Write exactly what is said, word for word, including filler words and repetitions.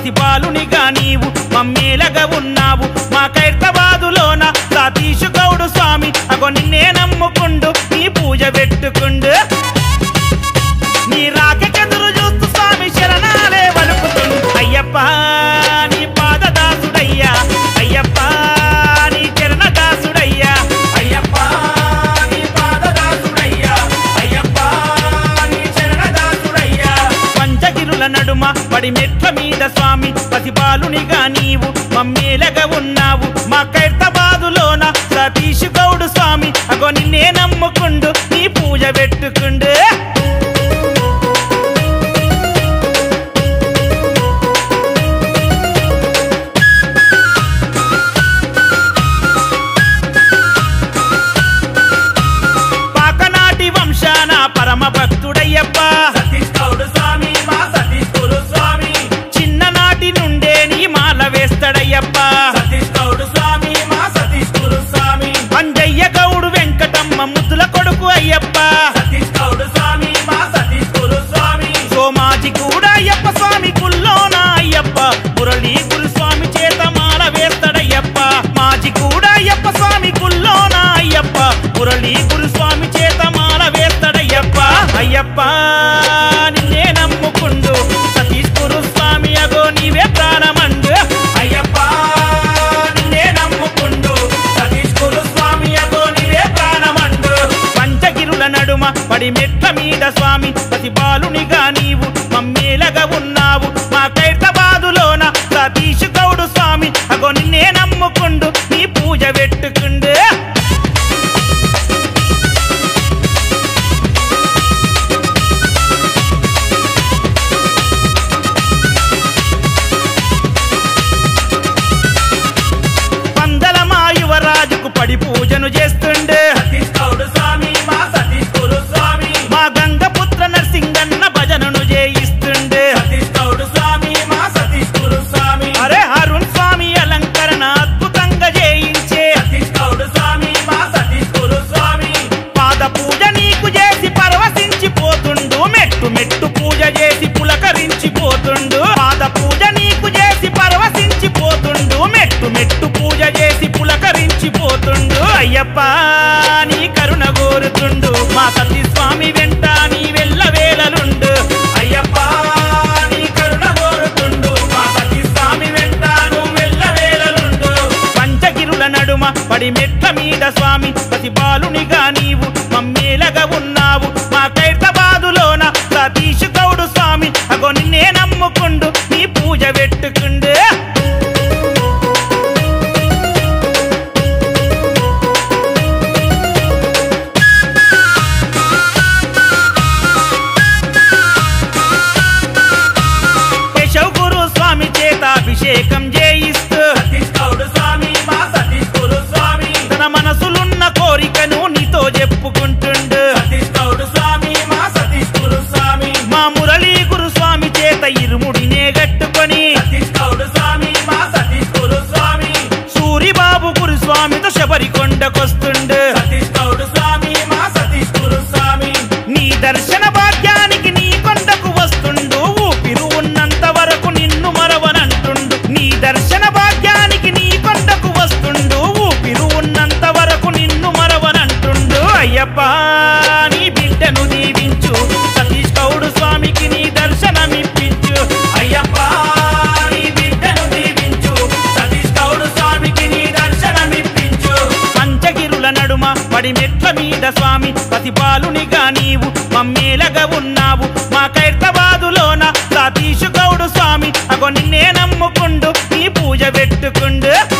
పసిబాలునిగా నీవు మమ్మేలగా ఉన్నావు మా ఖైరతాబాదులోన సతీష్ గౌడ్ స్వామి అగో నిన్నే నమ్ముకుండు నీ పూజ పెట్టుకుండు నీ రాకెదురు చూస్తూ స్వామి శరణాలే వలుకుతుండు అయ్యప్ప నీ పాదదాసుడయ్యా అయ్యప్ప నీ చరణదాసుడయ్యా అయ్యప్ప నీ పాదదాసుడయ్యా అయ్యప్ప నీ చరణదాసుడయ్యా పంచగిరుల నడుమ పడి మెట్ల మీద స్వామి పసిబాలునిగా నీవు మమ్మేలగా ఉన్నావు మా ఖైరతాబాదులోన సతీష్ గౌడ్ స్వామి అగో నిన్నే నమ్ముకుండు నీ పూజ పెట్టుకుండు పాకనాటి వంశాన పరమ భక్తుడయ్యప్ప సతీష్ గౌడ్ స్వామి మా సతీష్ గురు స్వామి చిన్ననాటి నుండే నీ మాల వేస్తాడయ్యప్ప సతీష్ గౌడ్ స్వామి మా సతీష్ గురు స్వామి అంజయ్య గౌడు వెంకటమ్మ ముద్దుల కొడుకు అయ్యప్ప సతీష్ గౌడ్ స్వామి మా సతీష్ గురు స్వామి సోమాజి కూడా అయ్యప్ప స్వామి కుల్లోన అయ్యప్ప మురళీ గురు స్వామి చేత మాల వేస్తాడయ్యప్ప మాజి కూడా అయ్యప్ప స్వామి కుల్లోన అయ్యప్ప మురళీ గురు స్వామి చేత మాల వేస్తాడయ్యప్ప అయ్యప్ప నిన్నే నమ్ముకుండు సతీష్ గురు స్వామి అగో నీవే ప్రాణమండు అయ్యప్ప నిన్నే నమ్ముకుండు సతీష్ గురు స్వామి అగో నీవే ప్రాణమండు పంచగిరుల నడుమ పడి మెట్ల మీద స్వామి పసిబాలునిగా నీవు మమ్మేలగా ఉన్నావు మా ఖైరతాబాదులోన సతీష్ గౌడ్ స్వామి అగో నిన్నే నమ్ముకుండు నీ పూజ పెట్టుకుండు పందల మా యువరాజుకు పడి పూజను చేస్తుండే సతీష్ గౌడ్ స్వామి మా సతీష్ గురు స్వామి మా గంగపుత్ర నరసింగన్న భజనను చేయిస్తుండే సతీష్ గౌడ్ స్వామి మా సతీష్ గురు స్వామి అరే అరుణ్ స్వామి అలంకరణ అద్భుతంగా చేయించే సతీష్ గౌడ్ స్వామి మా సతీష్ గురు స్వామి పాద పూజ నీకు చేసి పరవశించిపోతుండు మెట్టు మెట్టు పూజ చేసి పులకరించిపోతుండు పాద పూజ నీకు చేసి పరవశించిపోతుండు మెట్టు మెట్టు పూజ చేసి పులకరించిపోతుండు అయ్యప్ప నీ కరుణ కోరుతుండు మా సతీ స్వామి వెంట నీ వెళ్ళ వేలలుండు అయ్యప్ప నీ కరుణ కోరుతుండు మా సతీష్ స్వామి వెంట నువ్వు వెళ్ళవేళలుండు పంచగిరుల నడుమ పడి మెట్ల మీద స్వామి పసిబాలునిగా నీవు మమ్మేలగా ఉన్నావు మా ఖైరతాబాదులోన సతీష్ గౌడ్ స్వామి అగో నిన్నే నమ్ముకుండు నీ పూజ పెట్టుకుండు కేశవ్ గురు స్వామి చేత అభిషేకం చేయిస్తూ సతీష్ గౌడ్ స్వామి మా సతీష్ గురు స్వామి తన మనసులున్న కోరికను నీతో చెప్పుకుంటుండు సతీష్ గౌడ్ స్వామి మా సతీష్ గురు స్వామి మా మురళీ గురు స్వామి చేత ఇరుముడినే గట్టుకొని సతీష్ గౌడ్ స్వామి మా సతీష్ గురు స్వామి సూరిబాబు గురు స్వామితో శబరికొండకొస్తుండు సతీష్ గౌడ్ స్వామి మా సతీష్ గురు స్వామి నీ దర్శన భాగ్యానికి నీ కొండకు వస్తుండు ఊపిరు ఉన్నంత వరకు నిన్ను మరవనంటుండు నీ దర్శన భాగ్యానికి నీ కొండకు వస్తుండు ఊపిరు ఉన్నంత వరకు నిన్ను మరవనంటుండు అయ్యప్ప నీ బిడ్డను దీవించు సతీష్ గౌడ్ స్వామికి నీ దర్శనమిప్పించు అయ్యప్ప నీ బిడ్డను దీవించు సతీష్ గౌడ్ స్వామికి నీ దర్శనమిప్పించు పంచగిరుల నడుమ పడి మెట్ల మీద స్వామి పసిబాలునిగా నీవు మమ్మేలగా ఉన్నావు మా ఖైరతాబాదులోన సతీష్ గౌడ్ స్వామి అగో నిన్నే నమ్ముకుండు నీ పూజ పెట్టుకుండు